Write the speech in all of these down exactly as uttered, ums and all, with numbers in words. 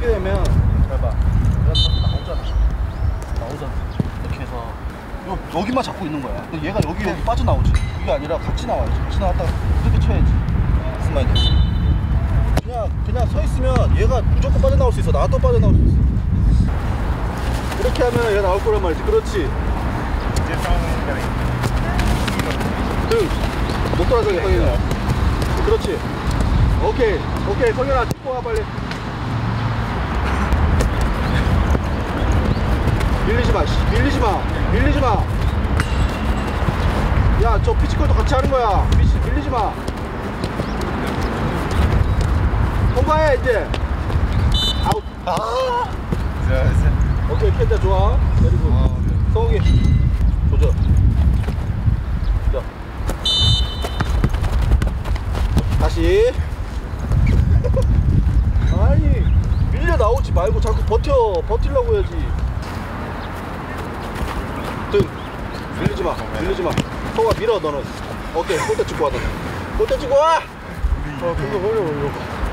하게 되면 잘 봐. 얘가 나오잖아. 나오잖아. 이렇게 해서 요, 여기만 잡고 있는 거야. 얘가 여기 여기 빠져나오지. 이게 아니라 같이 나와야지. 같이 나왔다가 이렇게 쳐야지. 무슨 말이야? 그냥 그냥 서 있으면 얘가 무조건 빠져나올 수 있어. 나도 빠져나올 수 있어. 이렇게 하면 얘가 나올 거란 말이지. 그렇지. 등. 못 돌아서게 성현아. 그렇지. 오케이. 오케이. 성현아 찍고 와 빨리. 밀리지 마. 밀리지 마. 밀리지 마. 야, 저 피지컬도 같이 하는 거야. 밀리지, 밀리지 마. 통과해 이제. 아웃. 아. 오케이, 캔자 좋아. 그리고 성욱이 조져. 자. 다시. 아니 밀려 나오지 말고 자꾸 버텨. 버틸라고 해야지. 등. 밀리지 마. 밀리지 마. 성욱아 밀어 너는. 오케이, 골대 찍고 와 너는. 골대 찍고 와. 어, 그거 걸려 걸려.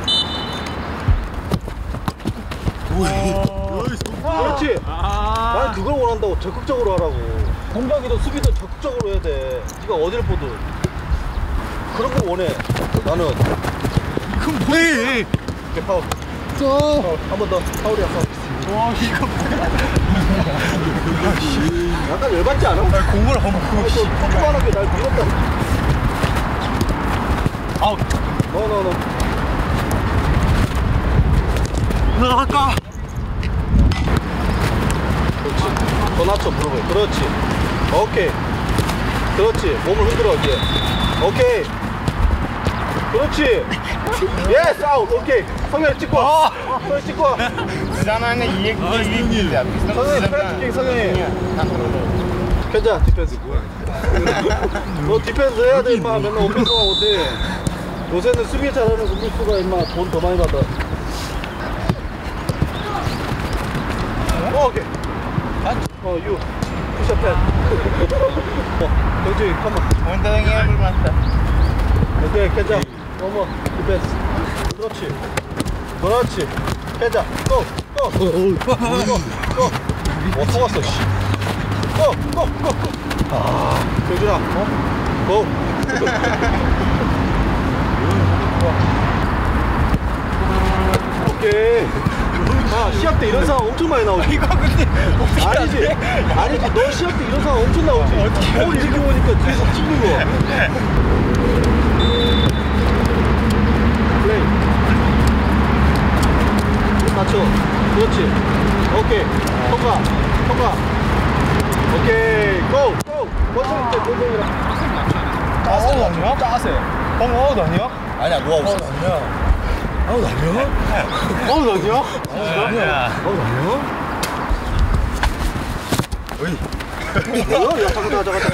그렇지. 아 난 그걸 원한다고. 적극적으로 하라고. 공격이든 수비든 적극적으로 해야 돼. 네가 어디를 보든 그런 거 원해. 나는. 그럼 뭐해? 이렇게 파울. 어, 한 번 더. 파울이야 파울. 와 이거 뭐야? 약간 열받지 않아? 아, 공을 안 보고 저 조그만하게 날 밀었다. 아웃. 너너너 아까. 그렇지. 더 낮춰 무릎을. 그렇지. 오케이. 그렇지. 몸을 흔들어 이제. 오케이. 그렇지. 예스 아웃. 오케이. 성현이 찍고 와. 성현이 찍고 와. Sana ये 성현이 프렌치킹 성현이. 캔자 디펜스. 너 디펜스 해야 돼 임마. 맨날 오펜스만 못해. 요새는 수비 잘하는 공격수가 임마 돈 더 많이 받아. 어, 오케이. 어, 유. 푸시업 팬. 어, 경주이, 컴온. Unta lang yan basta. 오케이, 캔자. 어머, 디펜스. 그렇지. 그렇지. 캔자. 고! 고! 고! 고! 어, 속았어, 씨. 고! 고! 고! 고! 아, 경준아. 어? 고! 오케이. 아, 시합 때 이런 상황 엄청 많이 나오지. 이거 근데 아니지. 아니지. 너 시합 때 이런 상황 엄청 나오지. 어, 이렇게 보니까 뒤에서 찍는 거. 플레이. 맞춰. 그렇지. 오케이. 통과. 통과. 오케이. 고! 고! 버튼 때 고정이라. 아웃 아니야? 짜세. 방 아웃 아니야? 아니야, 노아웃. 아니야. 아웃 아니야? 아웃 아니야? 아니야. 아웃 아니야? 어이. 뭐야? 야, 잠깐, 잠깐,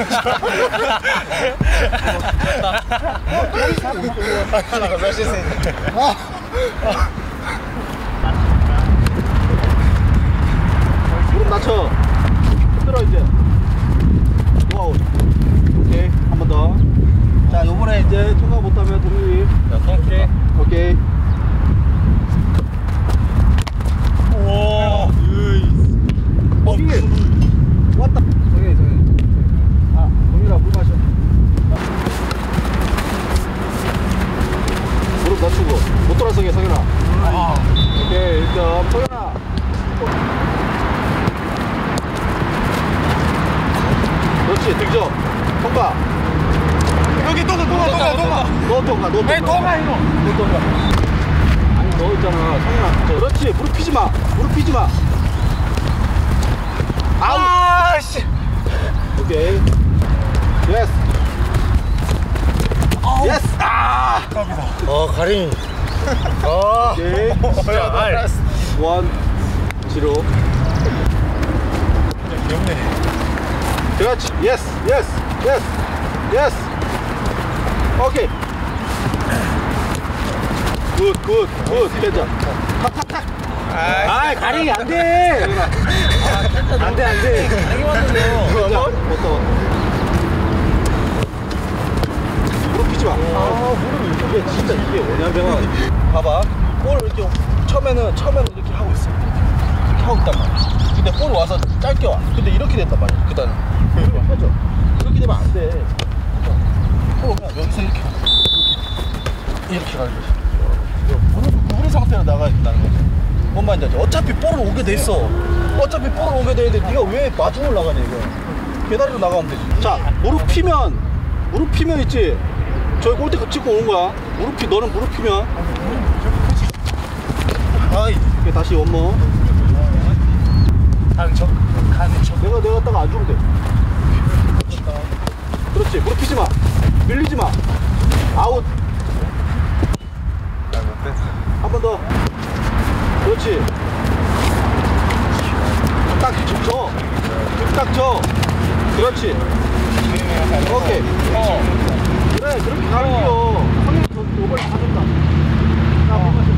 잠깐. 무릎 낮춰. 흔들어 이제. 노아웃. 오케이, 한 번 더. 자, 요번에 이제 통과 못하면 동률이. 자, 오케이. 오케이. 오. 동률. 왔다. 성현이, 성현이. 아, 동률아, 물 마셔. 무릎 낮추고. 못 돌아서게, 성현아. 아. 오케이, 일 점. 성현아. 그렇지, 득점. 통과. 여기 또가 또가 또가 또가. 너 통과, 너 통과. 왜 또가 이거? 너 통과. 아니, 너 있잖아, 성현아. 저, 그렇지, 무릎 피지 마. 무릎 피지 마. 아웃. 아 씨. 오케이. 예스. 예스. 아. 어 가린. 아. 오케이. 진짜 알. 원. 지로. 귀엽네. 그렇지. 예스. 예스. 예스. 예스. 오케이. 굿, 굿, 굿. 괜찮아. 탁탁탁. 아이, 가링이 안 돼. 안 돼, 안 돼. 가링이 왔는데요. 못 더. 무릎 피지 마. 아, 무릎이 이게 진짜 이게 뭐냐면 봐봐. 볼을 이렇게 처음에는 처음에는 이렇게 하고 있어. 이렇게 하고 있단 말이야. 근데 볼이 와서 짧게 와. 근데 이렇게 된단 말이야. 그다음 이렇게 펴져. 이렇게 되면 안 돼. 볼 오면 여기서 이렇게 이렇게 이렇게 가는 거지. 무릎 구부린 상태로 나가야 된다는 거지. 뭔 말인지 알지? 어차피 볼을 오게 돼 있어. 어차피 볼을 오게 돼 있는데 네가 왜 마중을 나가냐 이거. 계다리로 나가면 되지. 자, 무릎 피면 무릎 피면 있지. 저기 골대 찍고 오는 거야. 무릎 피 너는 무릎 피면. 아이, 이렇게 다시 원모. 가는 척. 가는 척. 내가 내가 딱 안 주면 돼. 그렇지. 무릎 피지 마. 밀리지 마. 아웃. 한 번 더. 그렇지. 딱 쳐. 딱 쳐. 그렇지. 오케이. 어. 그래, 그렇게 가는 거요. 형님, 저 오버를 다 줬다. 자,